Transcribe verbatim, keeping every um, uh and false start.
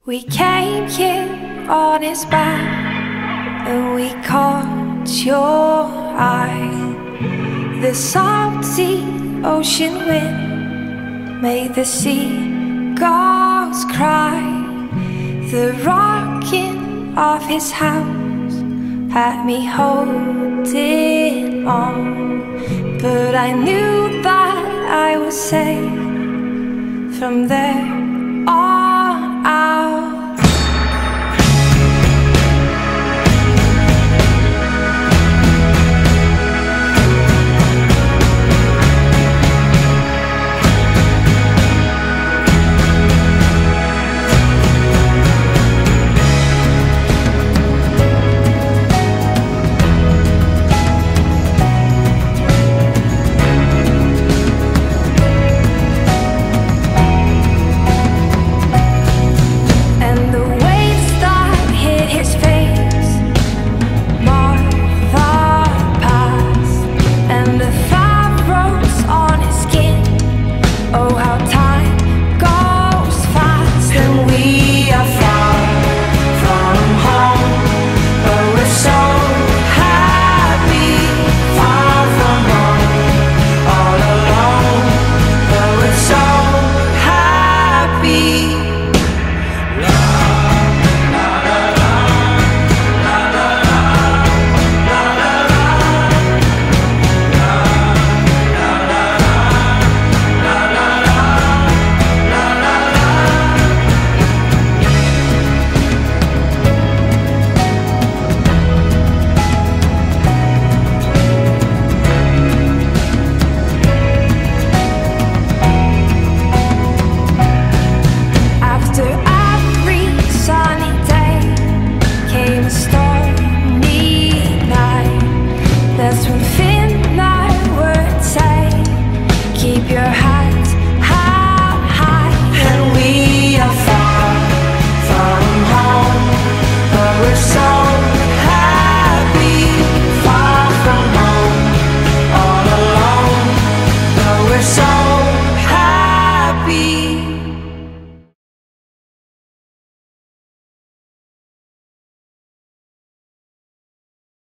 We came here on his back, and we caught your eye. The salty ocean wind made the seagulls cry. The rocking of his house had me holding on, but I knew that I was safe from there on.